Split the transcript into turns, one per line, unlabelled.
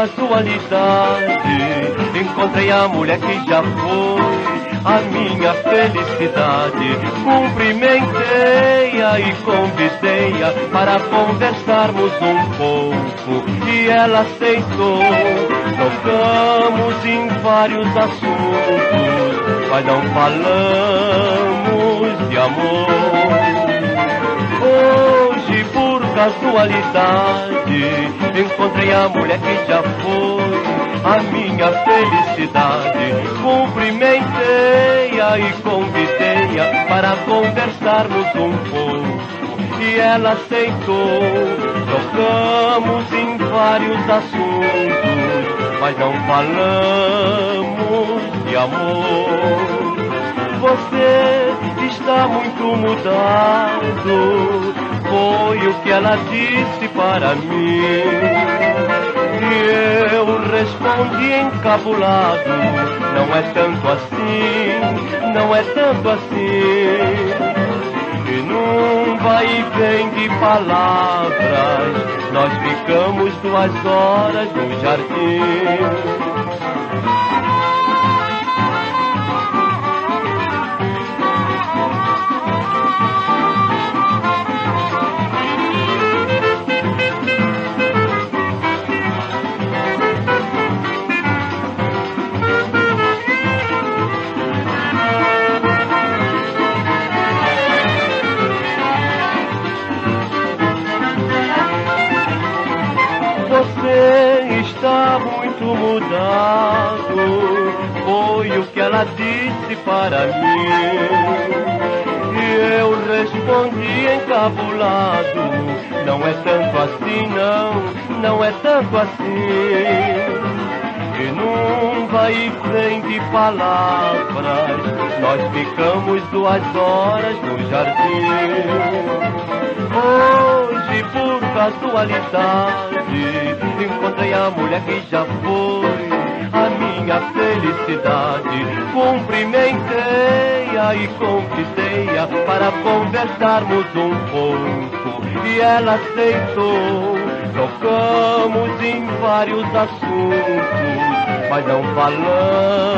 casualidade encontrei a mulher que já foi a minha felicidade. Cumprimentei-a e convidei-a para conversarmos um pouco e ela aceitou. Tocamos em vários assuntos, mas não falamos de amor. Hoje, por casualidade, encontrei a mulher que já foi a minha felicidade. Cumprimentei-a e convidei-a para conversarmos um pouco e ela aceitou. Tocamos em vários assuntos, mas não falamos de amor. Você está muito mudado, foi o que ela disse para mim. E eu respondi encabulado, não é tanto assim, não é tanto assim. E num vai e vem de palavras, nós ficamos 2 horas no jardim. Você está muito mudado, foi o que ela disse para mim. E eu respondi encabulado, não é tanto assim não, não é tanto assim. E num vai e vem de palavras, nós ficamos 2 horas no jardim. Hoje, por casualidade, encontrei a mulher que já foi a minha felicidade. Cumprimentei-a e convidei-a para conversarmos um pouco e ela aceitou. Tocamos em vários assuntos, mas não falamos